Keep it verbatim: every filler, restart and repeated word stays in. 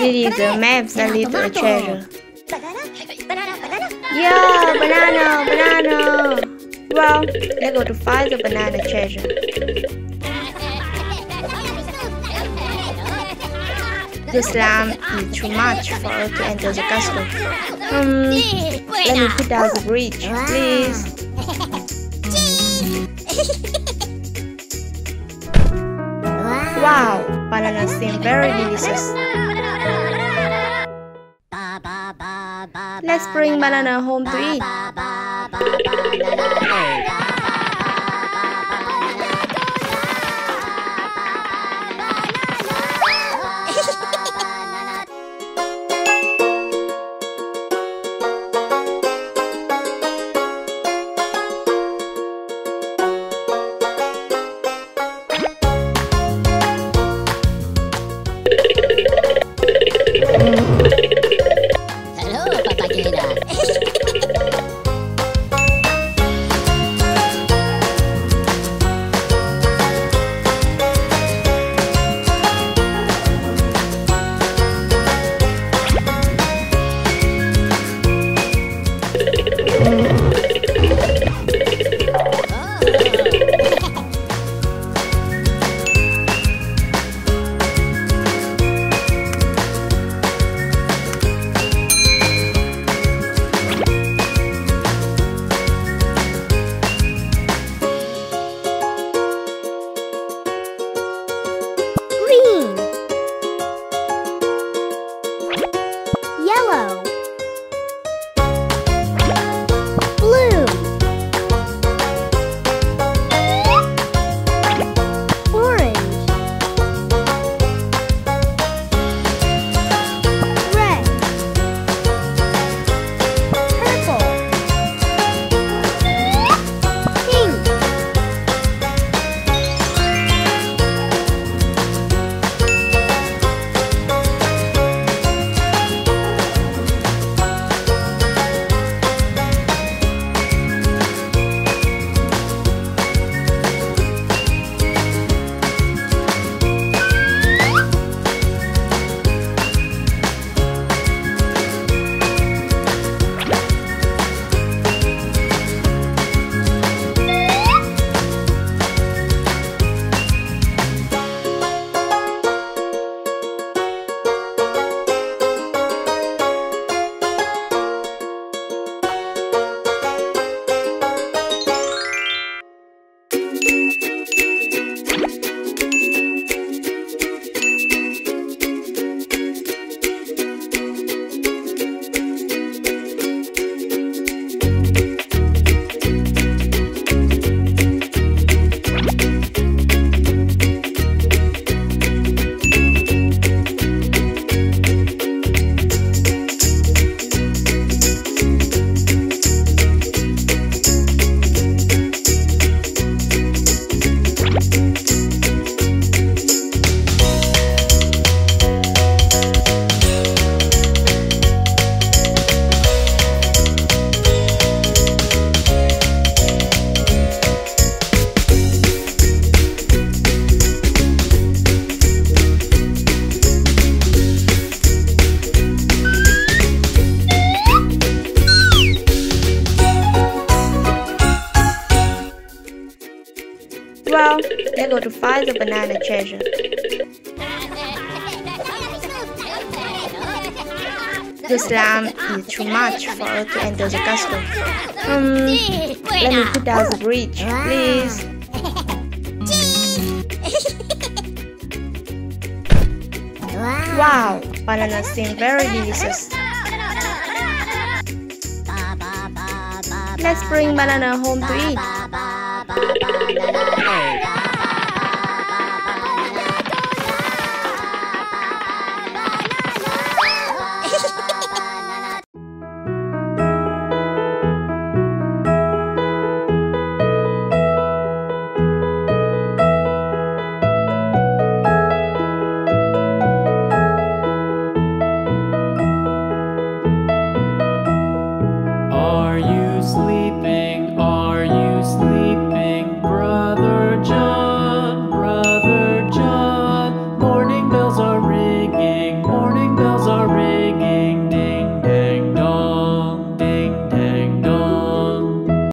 It is a map that leads to a treasure. Yeah, banana, banana. Well, let's go to find the banana treasure. The slime is too much for us to enter the castle. Um, let me put down the bridge, please. Wow, bananas seem very delicious. Let's bring banana home to eat. Well, let's go to find the banana treasure. The slime is too much for us to enter the castle. Um, let me put down the bridge, please. Wow, bananas seem very delicious. Let's bring banana home to eat. Are you sleeping? Are you sleeping?